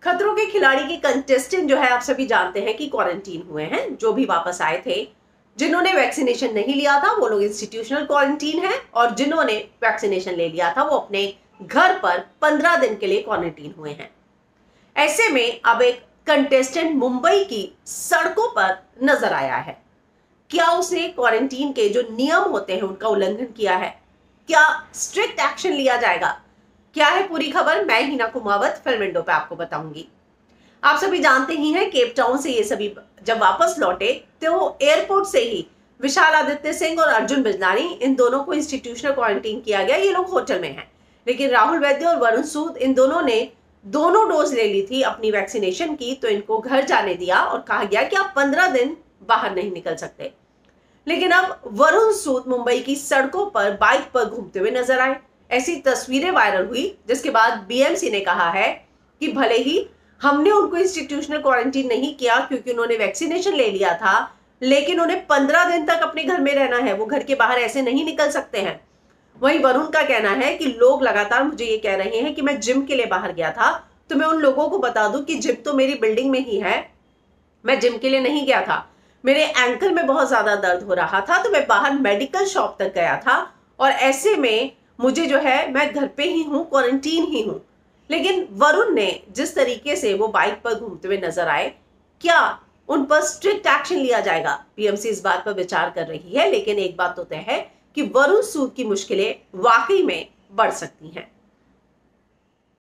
खतरों के खिलाड़ी के कंटेस्टेंट जो है आप सभी जानते हैं कि क्वारंटीन हुए हैं। जो भी वापस आए थे, जिन्होंने वैक्सीनेशन नहीं लिया था वो लोग इंस्टीट्यूशनल क्वारंटीन है, और जिन्होंने वैक्सीनेशन ले लिया था वो अपने घर पर 15 दिन के लिए क्वारंटीन हुए हैं। ऐसे में अब एक कंटेस्टेंट मुंबई की सड़कों पर नजर आया है। क्या उसने क्वारंटीन के जो नियम होते हैं उनका उल्लंघन किया है? क्या स्ट्रिक्ट एक्शन लिया जाएगा? क्या है पूरी खबर, मैं हिना कुमावत फिल्म विंडो पे आपको बताऊंगी। आप सभी जानते ही हैं केप टाउन से ये सभी जब वापस लौटे तो एयरपोर्ट से ही विशाल आदित्य सिंह और अर्जुन बिजलानी, इन दोनों को इंस्टीट्यूशनल क्वारंटीन किया गया। ये लोग होटल में हैं, लेकिन राहुल वैद्य और वरुण सूद इन दोनों ने दोनों डोज ले ली थी अपनी वैक्सीनेशन की, तो इनको घर जाने दिया और कहा गया कि आप 15 दिन बाहर नहीं निकल सकते। लेकिन अब वरुण सूद मुंबई की सड़कों पर बाइक पर घूमते हुए नजर आए। ऐसी तस्वीरें वायरल हुई, जिसके बाद बीएमसी ने कहा है कि भले ही हमने उनको इंस्टीट्यूशनल क्वारंटीन नहीं किया क्योंकि उन्होंने वैक्सीनेशन ले लिया था, लेकिन उन्हें 15 दिन तक अपने घर में रहना है, वो घर के बाहर ऐसे नहीं निकल सकते हैं। वहीं वरुण का कहना है कि लोग लगातार मुझे ये कह रहे हैं कि मैं जिम के लिए बाहर गया था, तो मैं उन लोगों को बता दूं कि जिम तो मेरी बिल्डिंग में ही है, मैं जिम के लिए नहीं गया था। मेरे एंकल में बहुत ज्यादा दर्द हो रहा था तो मैं बाहर मेडिकल शॉप तक गया था, और ऐसे में मुझे जो है मैं घर पे ही हूँ, क्वारंटीन ही हूँ। लेकिन वरुण ने जिस तरीके से वो बाइक पर घूमते हुए नजर आए, क्या उन पर स्ट्रिक्ट एक्शन लिया जाएगा? पीएमसी इस बात पर विचार कर रही है, लेकिन एक बात तो तय है कि वरुण सूद की मुश्किलें वाकई में बढ़ सकती हैं।